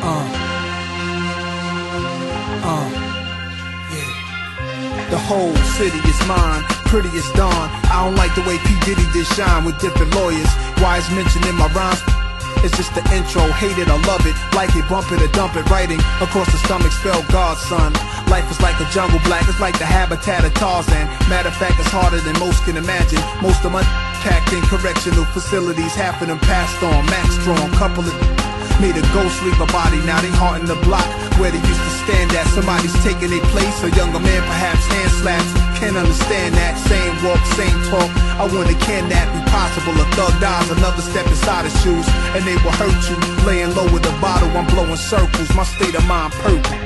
The whole city is mine, pretty as dawn. I don't like the way P. Diddy did shine with different lawyers. Why it's mentioned in my rhymes? It's just the intro, hate it or love it, like it, bump it or dump it. Writing across the stomach, spell God's son. Life is like a jungle black, it's like the habitat of Tarzan. Matter of fact, it's harder than most can imagine. Most of them packed in correctional facilities, half of them passed on. Max strong, couple of made a ghost leave a body, now they haunting the block where they used to stand at. Somebody's taking their place, a younger man perhaps hand slaps. Can't understand that, same walk, same talk. I wonder, can that be possible? A thug dies, another step inside his shoes, and they will hurt you. Laying low with a bottle, I'm blowing circles, my state of mind purple.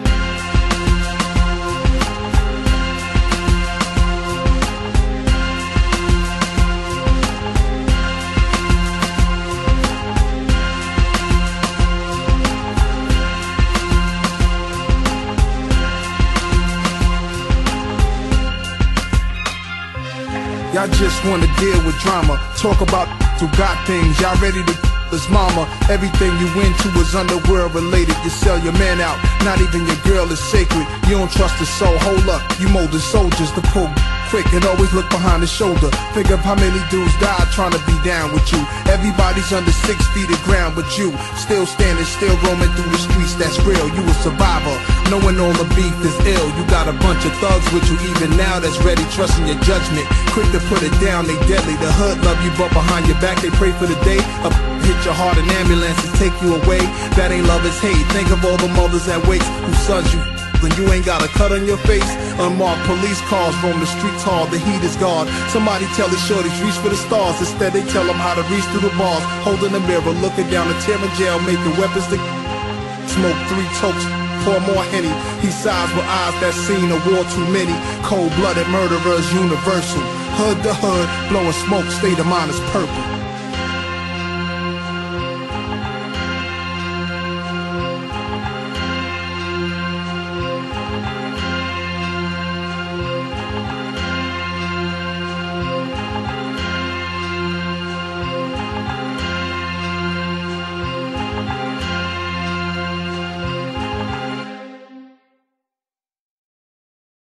Y'all just wanna deal with drama, talk about who got things. Y'all ready to this mama. Everything you into is underworld related. You sell your man out, not even your girl is sacred. You don't trust the soul, hold up. You molded soldiers to pull quick and always look behind the shoulder. Think of how many dudes died trying to be down with you. Everybody's under 6 feet of ground but you still standing, still roaming through the streets. That's real, you a survivor, knowing all the beef is ill. You got a bunch of thugs with you even now that's ready, trusting your judgment, quick to put it down. They deadly, the hood love you but behind your back they pray for the day hit your heart and ambulances take you away. That ain't love, it's hate. Think of all the mothers that wait who sons you and you ain't got a cut on your face. Unmarked police cars roam the streets hard, the heat is gone. Somebody tell the shorties reach for the stars. Instead they tell them how to reach through the bars. Holding the mirror, looking down the tear in jail, making weapons to smoke 3 tokes, pour more Henny. He sighs with eyes that seen a war too many. Cold-blooded murderers universal. Hood to hood, blowing smoke, state of mind is purple.